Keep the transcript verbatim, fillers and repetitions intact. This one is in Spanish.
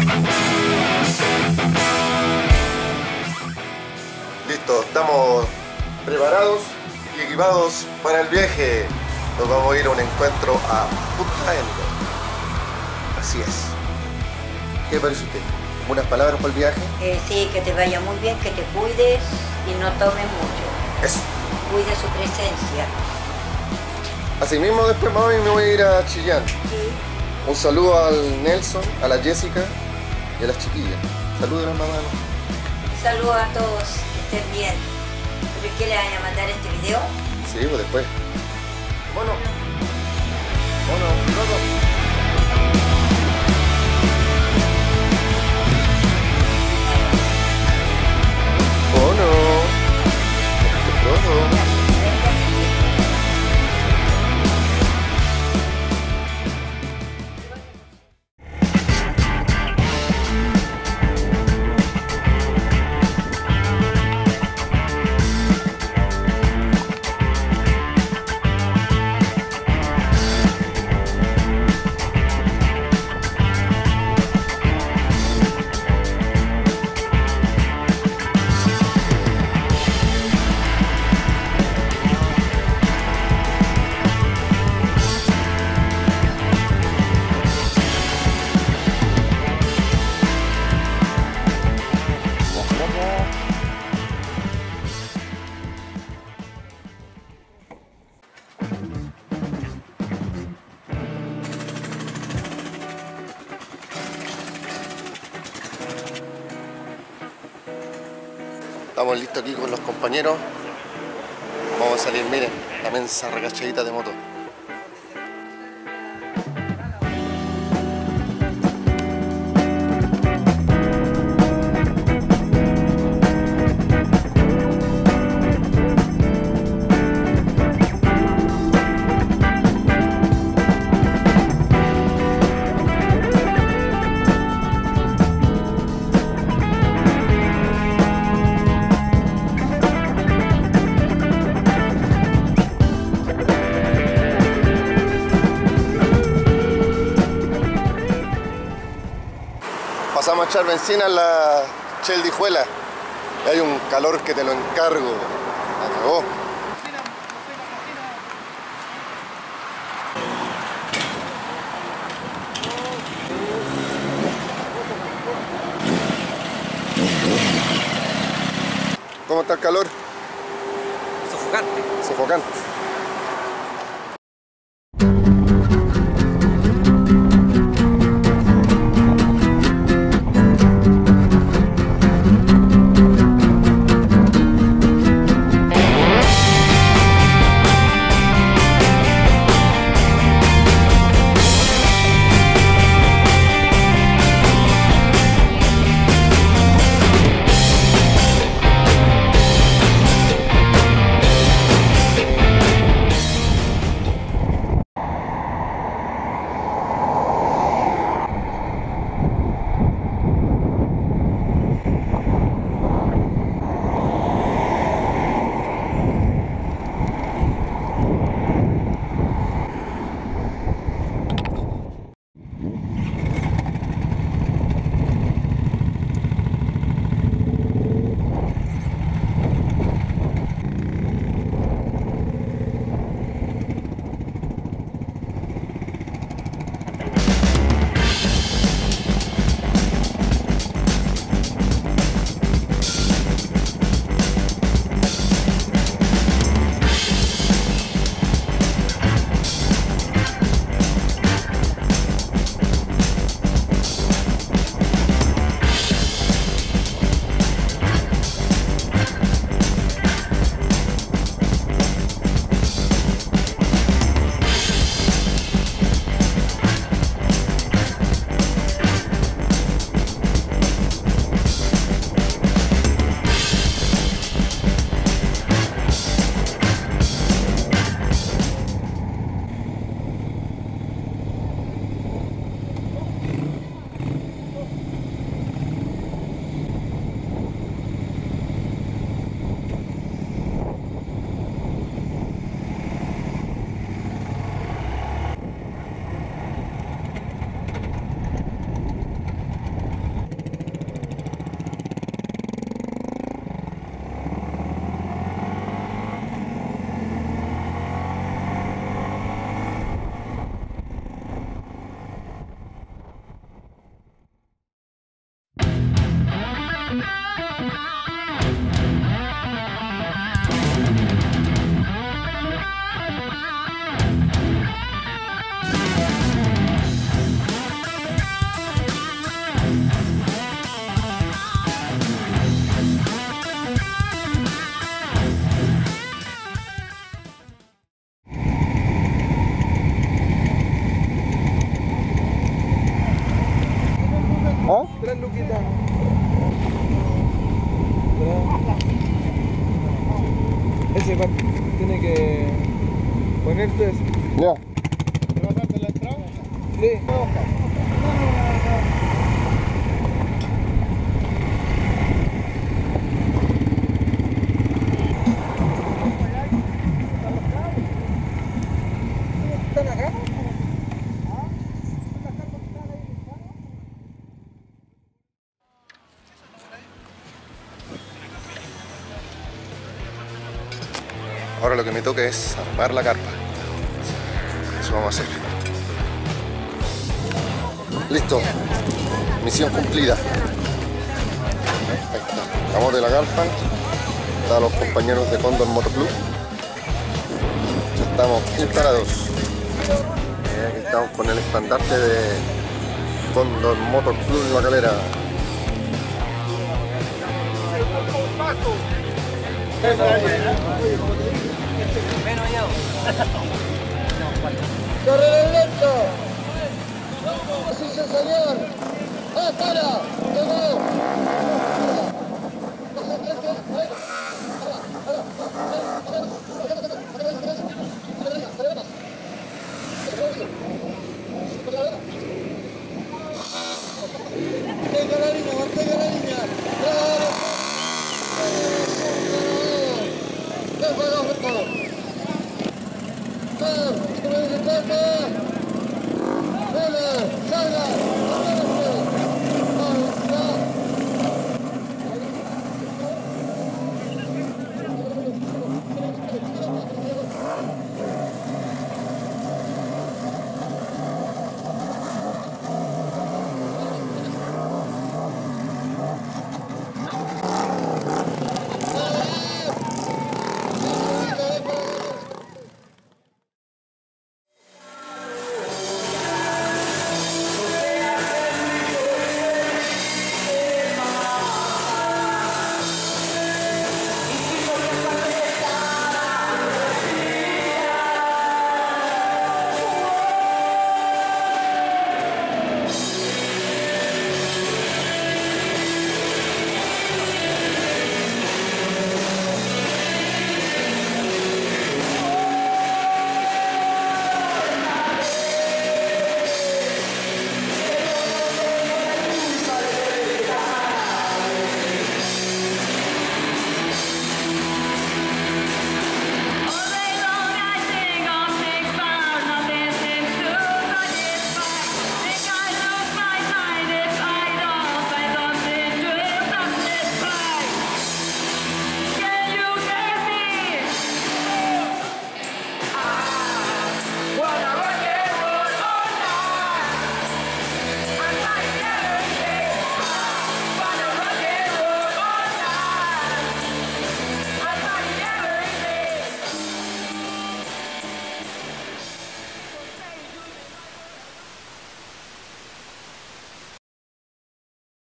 Listo, estamos preparados y equipados para el viaje. Nos vamos a ir a un encuentro a Punta Endo. Así es. ¿Qué le parece a usted? ¿Unas palabras para el viaje? Eh, sí, que te vaya muy bien, que te cuides y no tomes mucho. Eso. Cuide su presencia. Asimismo, después mami me voy a ir a Chillán. Sí. Un saludo al Nelson, a la Jessica y a las chiquillas. Saludos a las mamás. Saludos a todos, que estén bien. ¿Pero qué le van a mandar este video? Sí, pues después. Bueno. Bueno, piloto. Oh no. Qué flojo. Estamos listos aquí con los compañeros. Vamos a salir, miren, la mensa recachadita de moto. Pasamos a echar benzina en la Cheldijuela. Y hay un calor que te lo encargo. Acabó. ¿Cómo está el calor? Sofocante. Sofocante. Tres luquitas. Ese va, tiene que ponerse eso. Ya. ¿Te vas a darte la entrada? Sí. ¿Están acá? Ahora lo que me toca es armar la carpa. Eso vamos a hacer. Listo. Misión cumplida. Ahí está. Vamos de la carpa. Están los compañeros de Cóndor Moto Club. Ya estamos instalados. Eh, aquí estamos con el estandarte de Cóndor Moto Club en La Calera. Menos yo. ¡Correr lento! ¡Sí, señor! ¡Ah, para! ¡Mantenga la línea, mantenga la línea! ¡Salga!